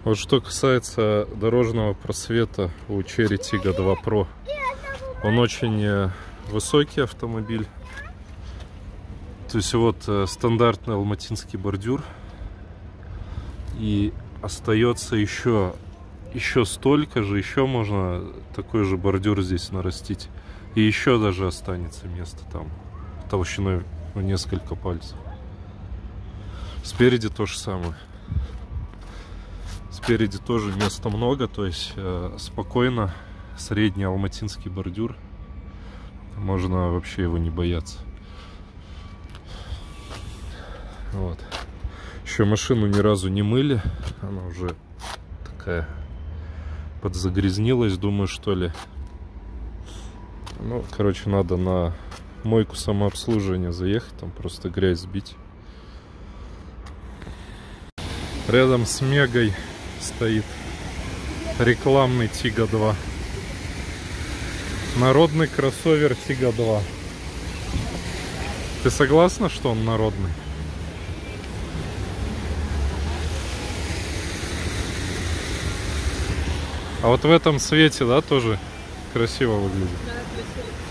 Вот что касается дорожного просвета у Chery Tiggo 2 Pro. Он очень высокий автомобиль. То есть вот стандартный алматинский бордюр. И остается еще столько же, еще можно такой же бордюр здесь нарастить. И еще даже останется место там толщиной в несколько пальцев. Спереди то же самое. Спереди тоже места много, то есть спокойно средний алматинский бордюр. Можно вообще его не бояться. Вот. Еще машину ни разу не мыли. Она уже такая подзагрязнилась, думаю, что ли. Ну, короче, надо на мойку самообслуживания заехать, там просто грязь сбить. Рядом с Мегой стоит рекламный Tiggo 2. Народный кроссовер Tiggo 2. Ты согласна, что он народный? А вот в этом свете, да, тоже красиво выглядит.